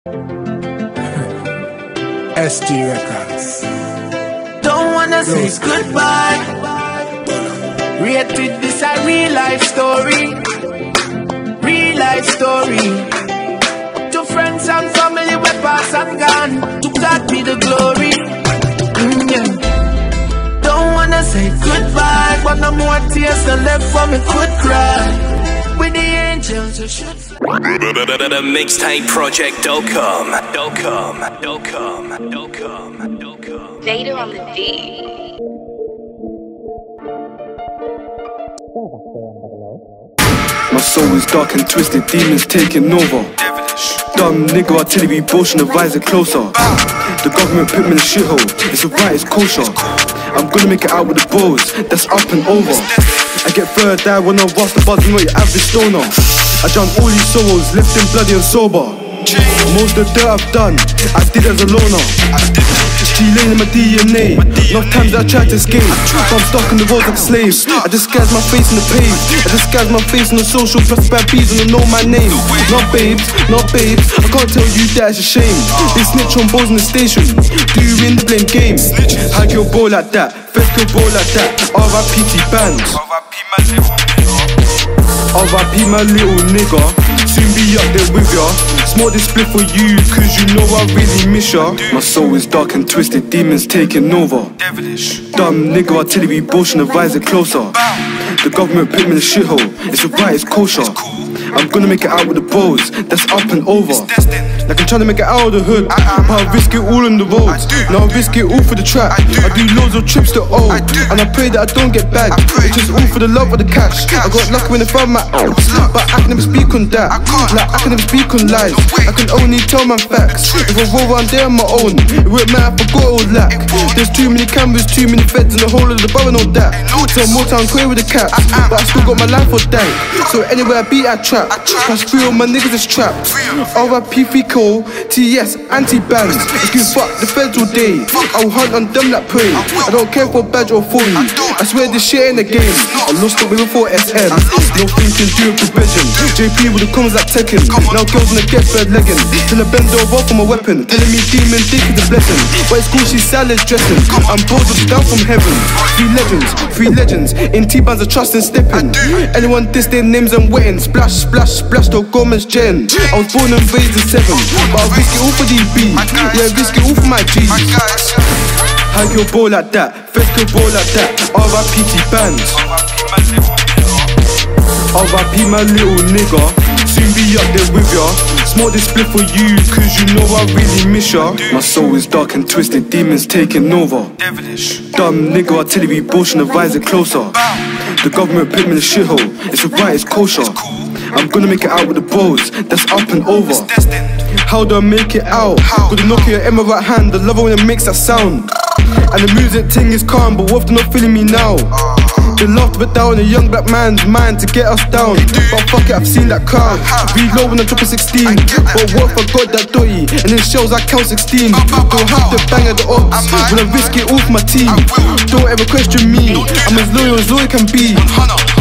SG Records. Don't wanna say goodbye. Rated this a real life story. Real life story. To friends and family we pass and gone. To God be the glory. Yeah. Don't wanna say goodbye, but no more tears to left for me could cry. With the angels you should Mixtapeproject.com. Vader on the beat. My soul is dark and twisted, demons taking over. Dumb nigga, artillery, motion, advise it closer. The government put me in a shithole, it's alright, it's kosher. I'm gonna make it out with the bros, that's up and over. I get third eye when I bust the buzz, not your average stoner. I drown all these sorrows, left them bloody and sober. Most of the dirt I've done, I did as a loner. G-Lane in my DNA, enough times I tried to escape, so I'm stuck on the road like a slave. I disguise my face in the page, I disguise my face in the social, plus bad bees and they know my name. Not babes, I can't tell you that it's a shame. They snitch on balls in the station, do you win the blame game? Hug your ball like that, fetch your ball like that, R.I.P. T-Bands, R.I.P. my little nigga, soon be up there with ya. Smoke this split for you, cause you know I really miss ya. My soul is dark and twisted, demons taking over. Dumb nigga, artillery, motion, advise it closer. The government put me in a shithole, it's alright, it's kosher. I'm gonna make it out with the bros, that's up and over. Like I'm trying to make it out of the hood, but I risk it all on the roads. Now I risk it all for the trap. I do loads of trips to O, and I pray that I don't get bagged. It's just all for the love of the cash. I got lucky when I found my ops, but I can never speak on that. Like I can never speak on lies, I can only tell my facts. If I roll around there on my own, it wouldn't matter if I got all lack. There's too many cameras, too many feds in the whole of the borough, know that. So more time queer with the cats, but I still got my life for dank. So anywhere I beat I trap, cause 3 of my niggas is trapped. R.I.P. Fico, TS, anti-bands. Let's give fuck the feds all day, I'll hunt on them like prey. I don't care for badge or 40, I swear this shit in the game. I lost it way before SM, no thinking, do it prevention. JP with the commas like Tekken, now girls in the get fed legging. Till I bend over for my weapon, telling me demon dick is a blessing. But it's cool, she's salad dressing, I'm bored of down from heaven. 3 legends, in T-bands I trust and stepping. Anyone diss their names and wetting, splash, no Gomez Jen. I was born and raised in 7, but I risk it all for these B's. Yeah, risk it all for my G's. Hug your ball like that, fetch your ball like that, R.I.P. T-Bands, R.I.P. my little nigga, soon be up there with ya. Smoke this split for you, cause you know I really miss ya. My soul is dark and twisted, demons taking over. Dumb nigga, artillery, motion, advise it closer. The government put me in a shithole, it's alright, it's kosher. I'm gonna make it out with the bros, that's up and over. How do I make it out? Got the Nokia in my right hand, the lover when it makes that sound. And the music ting is calm, but what if they're not feeling me now? They laughed but down a young black man's mind to get us down. But fuck it, I've seen that crowd. Reload when I drop a 16. But what if I got that dirty? And in shells I count 16. Don't have to bang at the odds when I risk it all for my team. Don't ever question me, I'm as loyal can be.